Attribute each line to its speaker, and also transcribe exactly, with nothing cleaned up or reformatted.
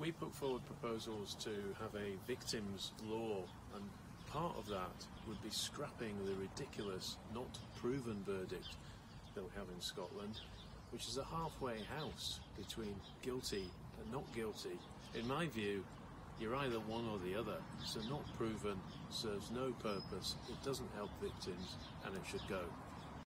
Speaker 1: We put forward proposals to have a victims' law, and part of that would be scrapping the ridiculous not proven verdict that we have in Scotland, which is a halfway house between guilty and not guilty. In my view, you're either one or the other, so not proven serves no purpose, it doesn't help victims, and it should go.